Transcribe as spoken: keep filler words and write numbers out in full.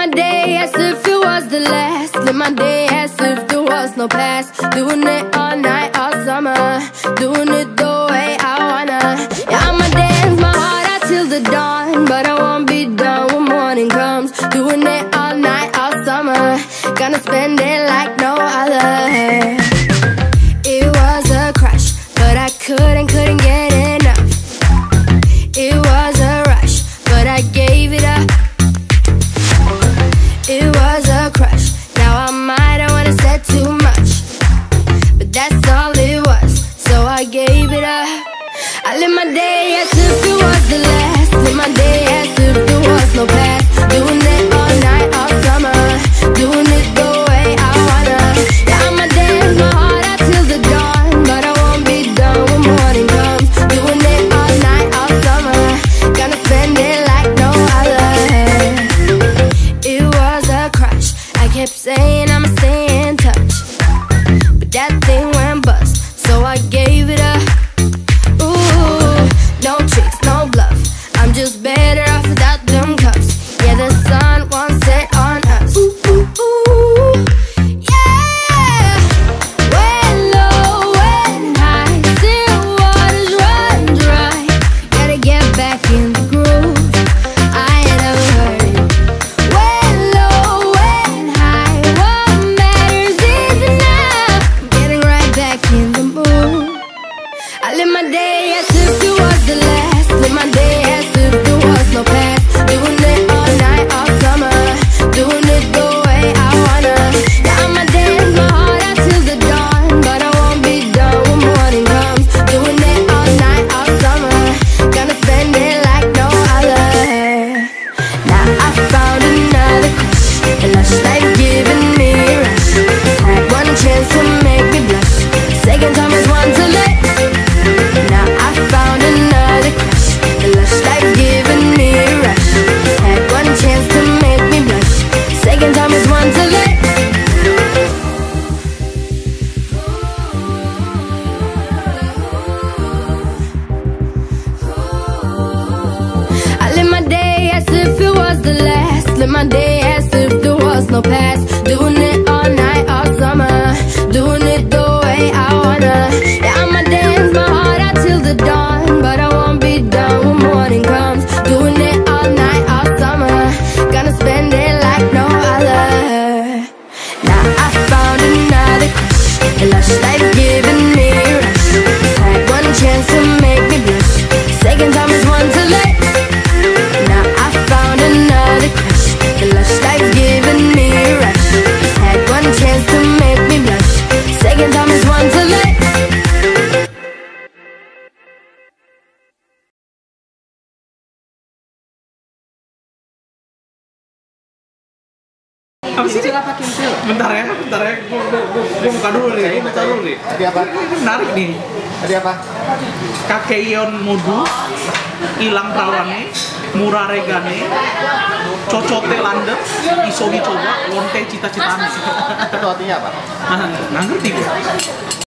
my day as if it was the last. Live my day as if there was no past. Doing it all night, all summer. Doing it the way I wanna. Yeah, I'ma dance my heart out till the dawn, but I won't be done when morning comes. Doing it all night, all summer. Gonna spend it like no other. It was a crush, but I couldn't, couldn't get enough. It was a rush, but I gave it up. It was a crush, now I might have wanna said too much, but that's all it was, so I gave it up. I live my day as if it was the last. Live my day as if there was no past. Doing it all night, all summer. Doing it the way I wanna. Yeah, I'ma dance my heart out till the dawn, but I won't be done when morning comes. Doing it all night, all summer. Gonna spend it like no other. It was a crush, I kept saying I'ma stay in touch, but that thing went bust, so I gave it up. Ooh, no tricks, no bluff, I'm just better off without them cuffs. Yeah, the sun won't set on us. Ooh, ooh, ooh, yeah. When low, when high, still waters run dry. Gotta get back in the groove, I ain't never heard it. When low, when high, what matters is enough. Getting right back in the mood. I live my day as if it was the last. Live my day as if there was no past. Doing it all night, all summer. Doing it the way I wanna. Yeah, I'ma dance my heart out till the dawn, but I won't be done when morning comes. Doing it all night, all summer. Gonna spend it like no other. Now I found another crush. A lush life giving me a rush. Had one chance to make me blush. Second time is one to let. Now I found another crush. A lush life giving me a rush. Had one chance to make me blush. Second time is one to let. I live my day as if it was the last. Live my day as if there was no past. Doing it all night, all summer. Doing it the way I wanna. Yeah, I'ma dance my heart out till the dawn, but I won't be done when morning comes. Doing it all night, all summer. Gonna spend it like no other. Now I found another crush. A lush life giving me a rush. Had one chance to make me blush. Second time is one to let. Now I found another crush. A lush life giving me a rush. Had one chance to make me blush. Second time is one to let. Apa sih? Bentar ya, bentar ya. Gue gue buka dulu nih, gue buka dulu nih. Tadi apa? Ini menarik nih. Tadi apa? Kakeion Modu, Ilang Perawane, Murah Regane, Cocote Landep, Iso dicoba, Lonte cita-citane. Itu artinya apa? Nah, nggak ngerti gue.